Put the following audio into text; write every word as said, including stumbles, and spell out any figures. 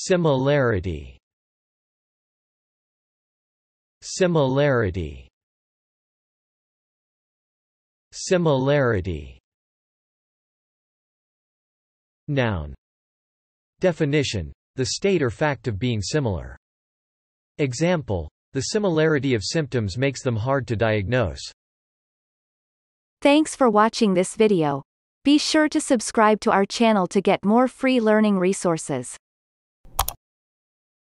Similarity. Similarity. Similarity. Noun. Definition: the state or fact of being similar. Example: the similarity of symptoms makes them hard to diagnose. Thanks for watching this video. Be sure to subscribe to our channel to get more free learning resources.